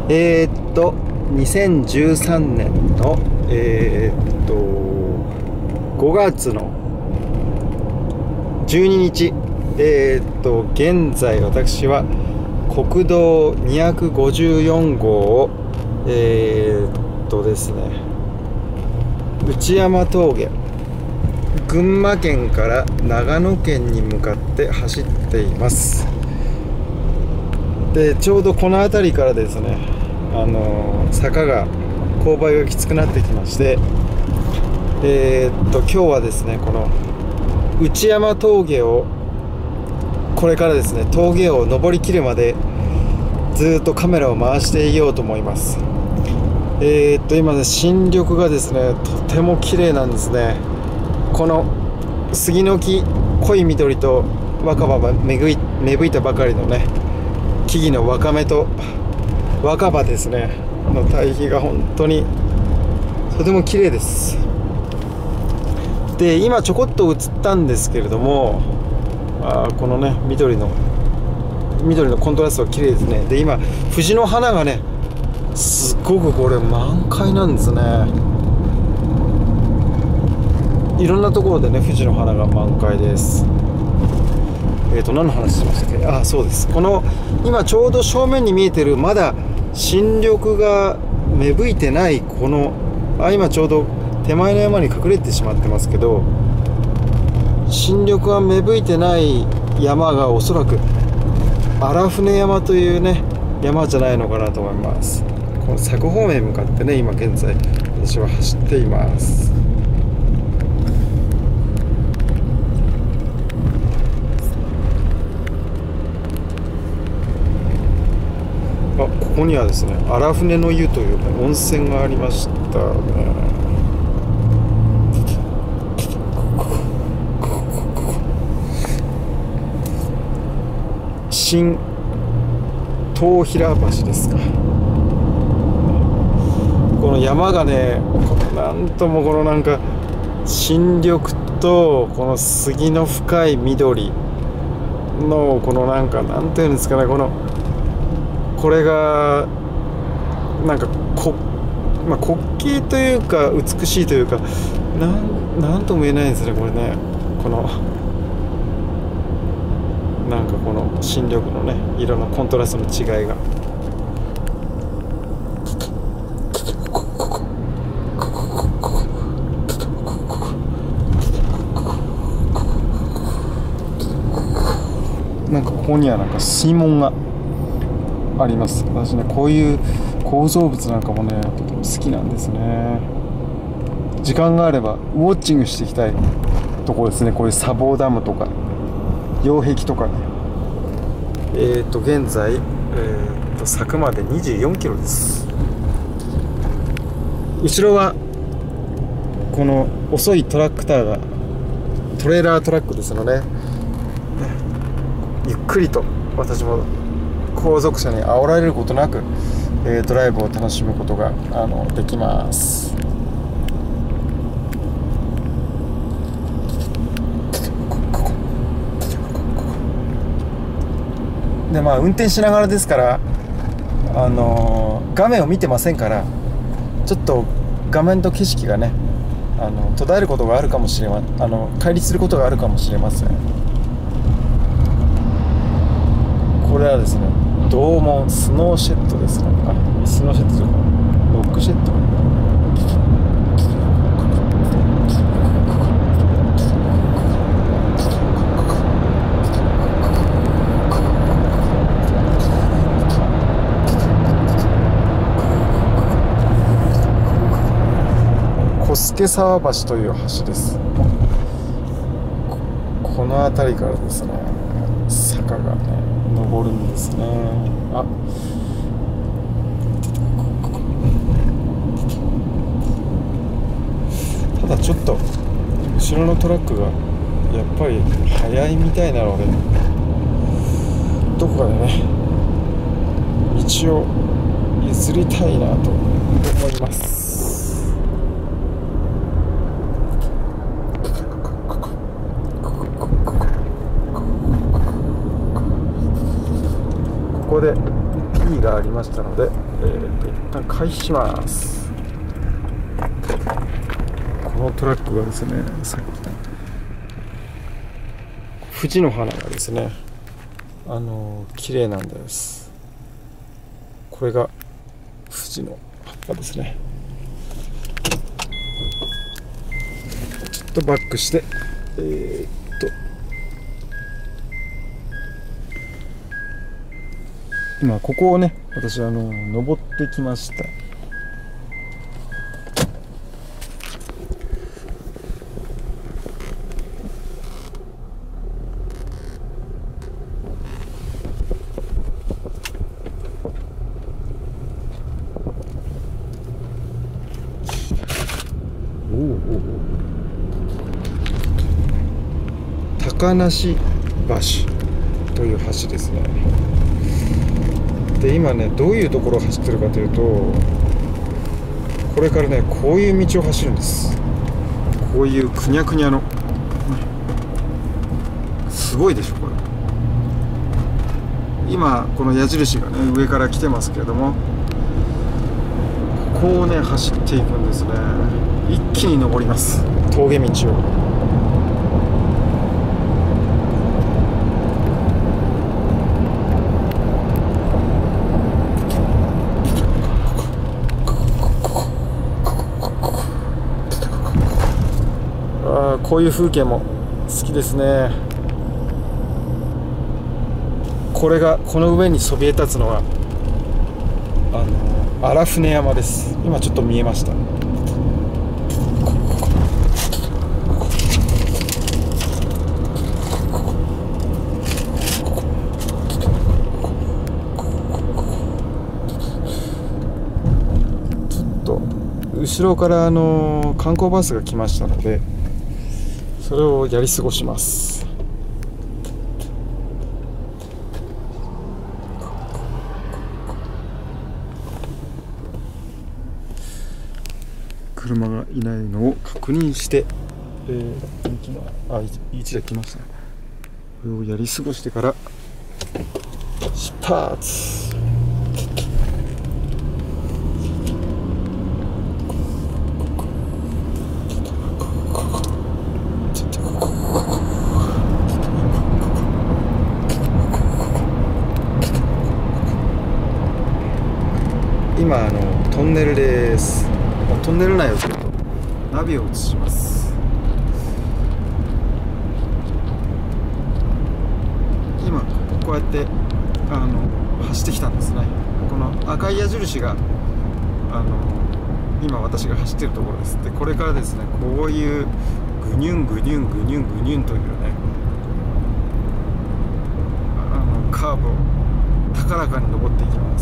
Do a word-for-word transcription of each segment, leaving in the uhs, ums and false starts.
えー、っとにせんじゅうさんねんのえー、っとごがつのじゅうににち、えー、っと現在私は国道にひゃくごじゅうよんごうをえー、っとですね内山峠、群馬県から長野県に向かって走っています。でちょうどこの辺りからですね、あのー、坂が勾配がきつくなってきまして、えー、っと今日はですねこの内山峠をこれからですね峠を登りきるまでずっとカメラを回していようと思います。えー、っと今ね新緑がですねとても綺麗なんですね。この杉の木、濃い緑と若葉が芽吹い、芽吹いたばかりのね木々の若芽と若葉ですねの対比が本当にとても綺麗です。で今ちょこっと映ったんですけれども、あこのね緑の緑のコントラストが綺麗ですね。で今藤の花がねすっごくこれ満開なんですね。いろんなところでね藤の花が満開です。えーと何の話しましたっけ。あそうです、この今ちょうど正面に見えてるまだ新緑が芽吹いてないこのあ今ちょうど手前の山に隠れてしまってますけど、新緑が芽吹いてない山がおそらく荒船山というね山じゃないのかなと思います。この佐久方面に向かってね今現在私は走っています。あここにはですね荒船の湯という、ね、温泉がありましたね。新東平橋ですか。この山がねなんともこのなんか新緑とこの杉の深い緑のこのなんかなんていうんですかね、このこれがなんかこ、まあ、滑稽というか美しいというかなん、なんとも言えないんですねこれね。このなんかこの新緑のね色のコントラストの違いがなんかここにはなんか水門があります。私ねこういう構造物なんかもねとても好きなんですね。時間があればウォッチングしていきたいところですね。こういう砂防ダムとか擁壁とかね。えっと現在、えー、と佐久までにじゅうよんキロです。後ろはこの遅いトラクターがトレーラートラックですので、ね、ゆっくりと私も後続車に煽られることなく、えー、ドライブを楽しむことがあのできます。でまあ運転しながらですから、あのー、画面を見てませんからちょっと画面と景色がねあの途絶えることがあるかもしれまあの乖離することがあるかもしれません。これはですね洞門スノーシェットですね。あスノーシェットというかロックシェット小助沢橋という橋です。この辺りからですね坂がね登るんですね。あただちょっと後ろのトラックがやっぱり速いみたいなのでどこかでね道を譲りたいなと思います。 こで P がありましたので、えー、と一旦回避します。このトラックがですね、さっき藤の花がですね、あのー、綺麗なんです。これが藤の葉っぱですね。ちょっとバックして、えー、っと今ここをね、私あの登ってきました。おおおお、高梨橋という橋ですね。で今ね、どういうところを走ってるかというと、これからね、こういう道を走るんです。こういうくにゃくにゃの、すごいでしょこれ。今この矢印がね、上から来てますけれども、ここをね走っていくんですね。一気に登ります、峠道を。こういう風景も好きですね。これが、この上にそびえ立つのはあの荒船山です。今ちょっと見えました。ちょっと後ろからあの観光バスが来ましたので、それをやり過ごします。車がいないのを確認して、えー、あ、一台来ましたね。これをやり過ごしてから出発。今あのトンネルです。トンネル内をちょっとナビを映します。今こうやってあの走ってきたんですね。この赤い矢印があの今私が走っているところです。でこれからですね、こういうグニュングニュングニュングニュンというね、あのカーブを高らかに登っていきます。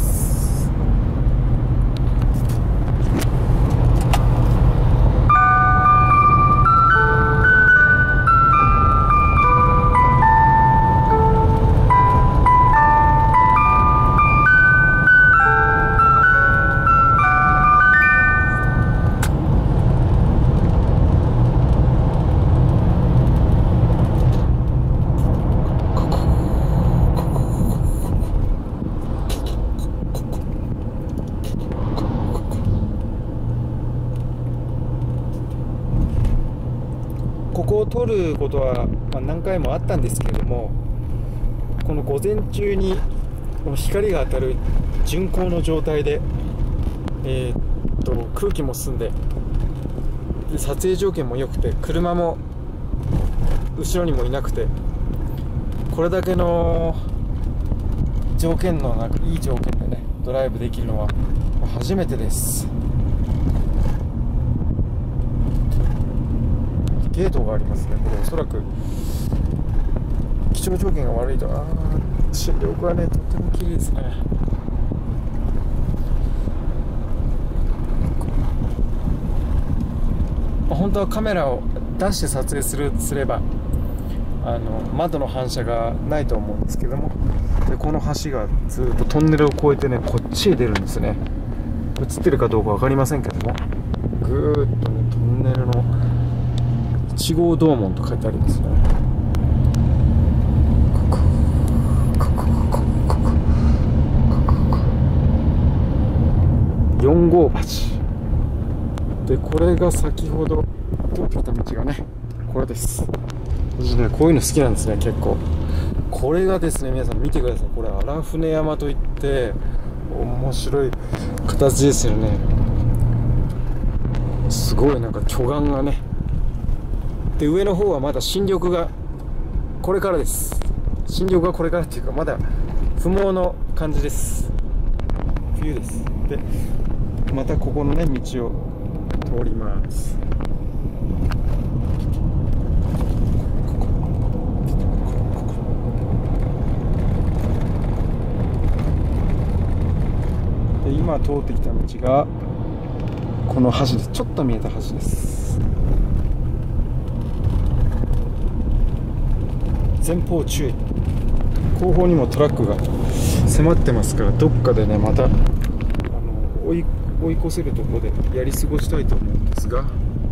ここを通ることは、まあ、何回もあったんですけれども、この午前中にこの光が当たる巡航の状態で、えー、っと空気も澄んで、で撮影条件も良くて、車も後ろにもいなくて、これだけの条件のなんかいい条件でねドライブできるのは初めてです。ゲートがありますね。これおそらく気象条件が悪いと、ああ新緑はねとっても綺麗ですね。本当はカメラを出して撮影するすればあの窓の反射がないと思うんですけども、でこの橋がずっとトンネルを越えてねこっちへ出るんですね。映ってるかどうか分かりませんけども、ぐーっとねトンネルのいち号洞門と書いてありますね。ここここここここ号橋で、これが先ほど通ってきた道がね、これです。私ね、こういうの好きなんですね、結構。これがですね、皆さん見てください。これ荒船山といって面白い形ですよね。すごいなんか巨岩がね。で、上の方はまだ新緑がこれからです。新緑がこれからっていうか、まだ不毛の感じです。冬です。で、またここのね、道を通ります。で、今通ってきた道がこの橋です。ちょっと見えた橋です。前方注意。後方にもトラックが迫ってますから、どっかでね、またあの追い追い越せるところでやり過ごしたいと思うんですが、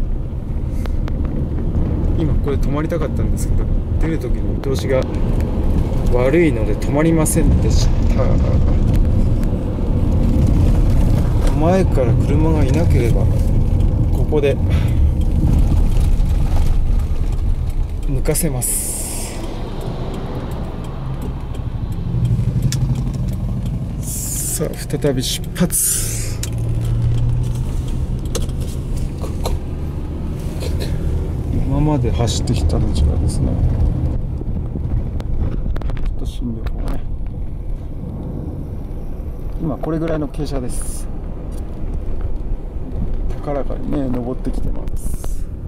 今これ止まりたかったんですけど、出る時の見通しが悪いので止まりませんでした。前から車がいなければここで抜かせます。さあ、再び出発。今まで走ってきた道がですね、ちょっと新緑がね、今これぐらいの傾斜です。高らかにね、登ってきてます。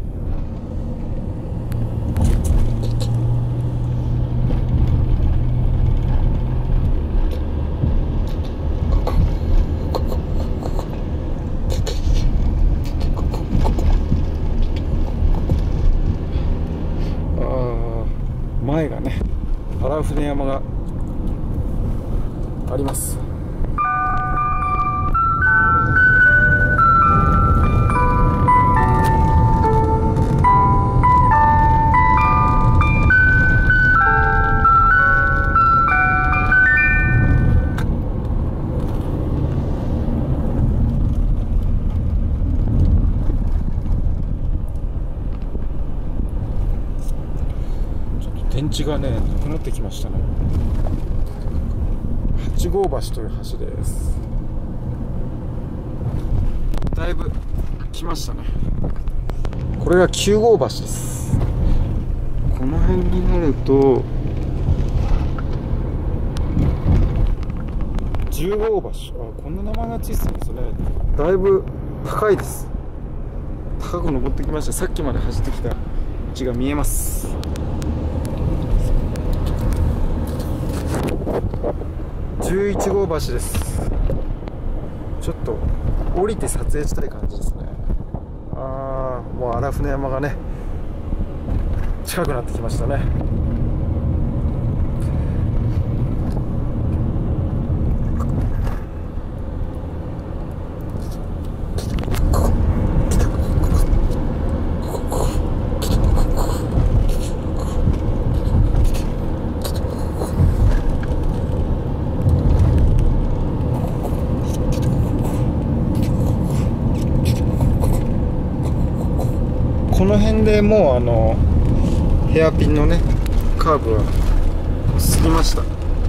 前がね、荒船山があります。電池がね、なくなってきましたね。はち号橋という橋です。だいぶ来ましたね。これがきゅう号橋です。この辺になるとじゅう号橋。あ、こんな名前がついてたんですね。だいぶ高いです。高く登ってきました。さっきまで走ってきた道が見えます。じゅういち号橋です。ちょっと降りて撮影したい感じですね。ああ、もう荒船山がね、近くなってきましたね。この辺でもうあのヘアピンのねカーブは過ぎました。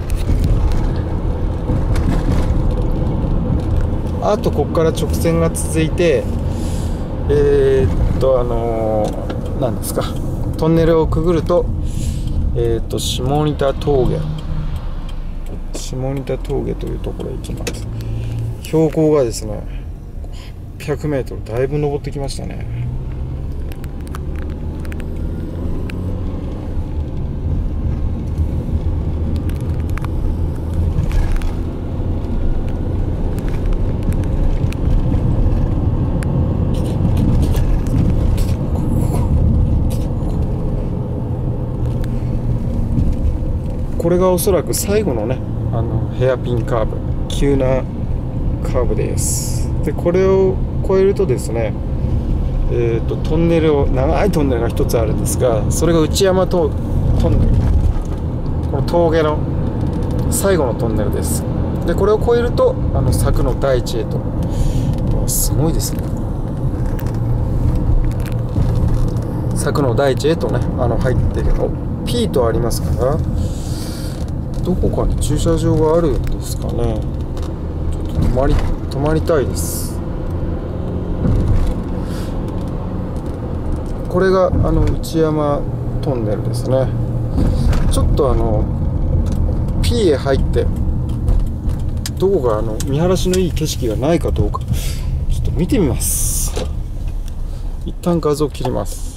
あとここから直線が続いて、えー、っとあのー、なんですか、トンネルをくぐると、えー、っと下仁田峠下仁田峠というところへ行きます。標高がですねはっぴゃくメートル、だいぶ登ってきましたね。これがおそらく最後のね、あのヘアピンカーブ、急なカーブです。で、これを越えるとですね、えーと、トンネルを、長いトンネルが一つあるんですが、それが内山トトンネル、この峠の最後のトンネルです。で、これを越えるとあの佐久の大地へとすごいですね。佐久の大地へとね、あの入ってるの P とありますから、どこかに駐車場があるんですかね。ちょっと泊まり泊まりたいです。これがあの内山トンネルですね。ちょっとあの P へ入ってどこかあの見晴らしのいい景色がないかどうかちょっと見てみます。一旦画像切ります。